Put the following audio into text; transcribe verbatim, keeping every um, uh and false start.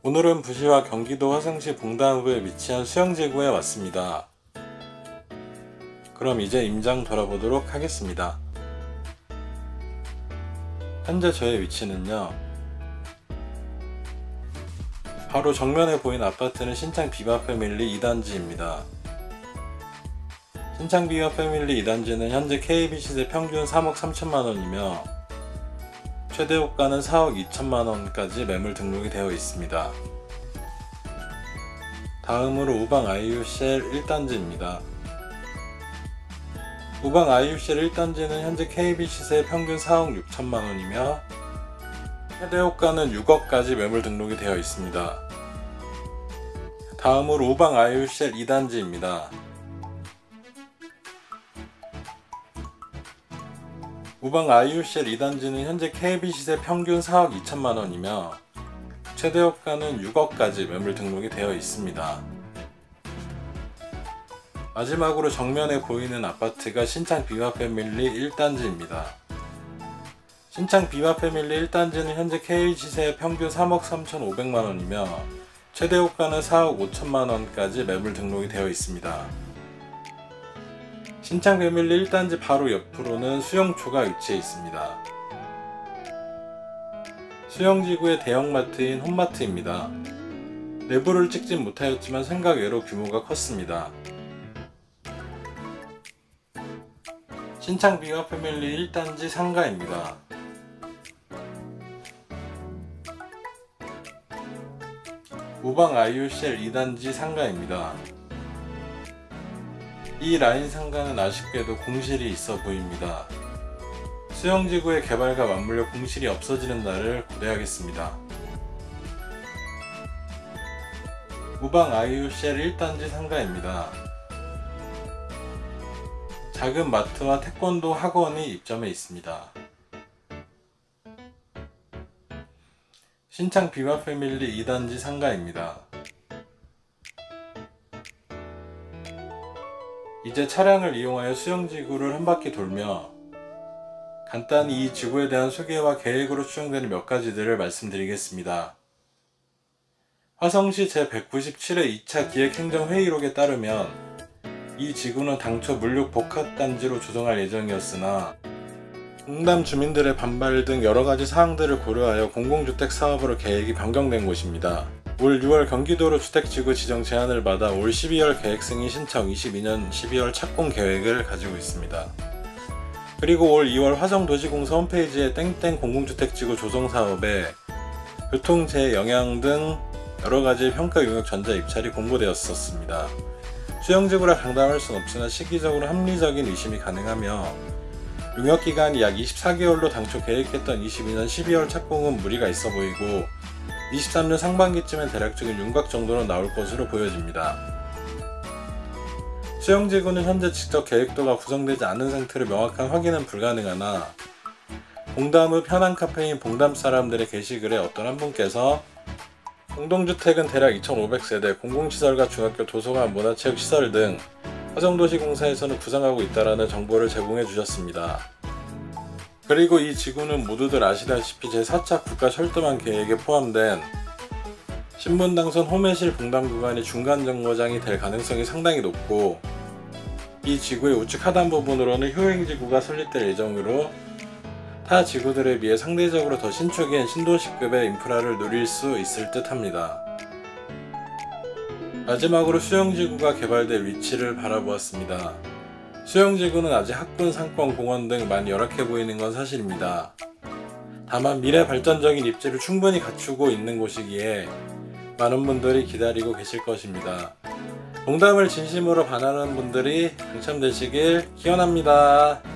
오늘은 부시와 경기도 화성시 봉담구에 위치한 수영지구에 왔습니다. 그럼 이제 임장 돌아보도록 하겠습니다. 현재 저의 위치는요, 바로 정면에 보이는 아파트는 신창 비바 패밀리 이 단지입니다. 신창 비바 패밀리 이 단지는 현재 케이비 시세 평균 삼억 삼천만 원이며 최대 호가는 사억 이천만 원까지 매물 등록이 되어 있습니다. 다음으로 우방 아이유쉘 일 단지입니다. 우방 아이유쉘 일 단지는 현재 케이비 시세 평균 사억 육천만 원이며 최대 호가는 육억까지 매물 등록이 되어 있습니다. 다음으로 우방 아이유쉘 이 단지입니다. 우방 아이유쉘 이 단지는 현재 케이비 시세 평균 사억 이천만 원이며 최대 호가는 육억까지 매물 등록이 되어 있습니다. 마지막으로 정면에 보이는 아파트가 신창 비바 패밀리 일 단지입니다. 신창 비바 패밀리 일 단지는 현재 케이비 시세 평균 삼억 삼천오백만 원이며 최대 호가는 사억 오천만 원까지 매물 등록이 되어 있습니다. 신창 패밀리 일 단지 바로 옆으로는 수영초가 위치해 있습니다. 수영지구의 대형마트인 홈마트입니다. 내부를 찍진 못하였지만 생각 외로 규모가 컸습니다. 신창 비바 패밀리 일 단지 상가입니다. 우방 아이유쉘 이 단지 상가입니다. 이 라인 상가는 아쉽게도 공실이 있어 보입니다. 수영지구의 개발과 맞물려 공실이 없어지는 날을 고대하겠습니다. 우방 아이유쉘 일 단지 상가입니다. 작은 마트와 태권도 학원이 입점해 있습니다. 신창 비바 패밀리 이 단지 상가입니다. 이제 차량을 이용하여 수영지구를 한 바퀴 돌며 간단히 이 지구에 대한 소개와 계획으로 추정되는 몇 가지들을 말씀드리겠습니다. 화성시 제백구십칠 회 이 차 기획행정회의록에 따르면 이 지구는 당초 물육 복합단지로 조성할 예정이었으나 봉담 주민들의 반발 등 여러가지 사항들을 고려하여 공공주택 사업으로 계획이 변경된 곳입니다. 올 유월 경기도로 주택지구 지정 제안을 받아 올 십이월 계획 승인 신청, 이십이년 십이월 착공 계획을 가지고 있습니다. 그리고 올 이월 화성도시공사 홈페이지에 땡땡 공공주택지구 조성사업에 교통재해 영향 등 여러가지 평가 용역 전자 입찰이 공고되었었습니다. 수영지구라 장담할 순 없으나 시기적으로 합리적인 의심이 가능하며 용역기간이 약 이십사 개월로 당초 계획했던 이십이년 십이월 착공은 무리가 있어 보이고 이십삼년 상반기쯤엔 대략적인 윤곽 정도로 나올 것으로 보여집니다. 수영지구는 현재 직접 계획도가 구성되지 않은 상태로 명확한 확인은 불가능하나 봉담의 편한 카페인 봉담 사람들의 게시글에 어떤 한 분께서 공동주택은 대략 이천오백 세대, 공공시설과 중학교, 도서관, 문화체육시설 등 화성도시공사에서는 구상하고 있다라는 정보를 제공해 주셨습니다. 그리고 이 지구는 모두들 아시다시피 제사 차 국가철도망 계획에 포함된 신분당선 호매실 봉담 구간이 중간정거장이 될 가능성이 상당히 높고 이 지구의 우측 하단 부분으로는 효행지구가 설립될 예정으로 타 지구들에 비해 상대적으로 더 신축인 신도시급의 인프라를 누릴 수 있을 듯 합니다. 마지막으로 수영지구가 개발될 위치를 바라보았습니다. 수영지구는 아직 학군, 상권, 공원 등 많이 열악해 보이는 건 사실입니다. 다만 미래 발전적인 입지를 충분히 갖추고 있는 곳이기에 많은 분들이 기다리고 계실 것입니다. 봉담을 진심으로 바라는 분들이 당첨되시길 기원합니다.